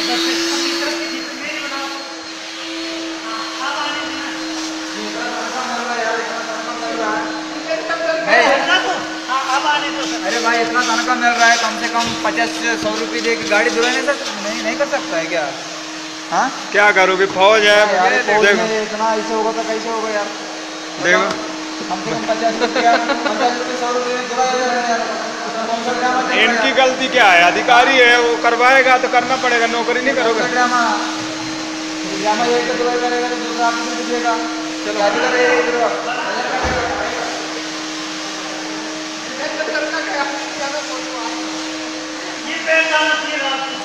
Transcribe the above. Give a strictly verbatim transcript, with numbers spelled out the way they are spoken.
अरे भाई इतना तनख्वाह मिल रहा है, कम से कम पचास से सौ रुपये दे के गाड़ी धुलाने से नहीं नहीं कर सकता है क्या? हाँ क्या करोगे, फौज है। देखो इतना ऐसे होगा तो कैसे होगा यार? देखो कम से कम पचास रुपया पचास रुपये सौ रुपये। इनकी गलती क्या है? अधिकारी है, वो करवाएगा तो करना पड़ेगा, नौकरी नहीं करोगे। ड्रामा ड्रामा एक तो दुबई करेगा तो दूसरा आपको दीजिएगा। चलो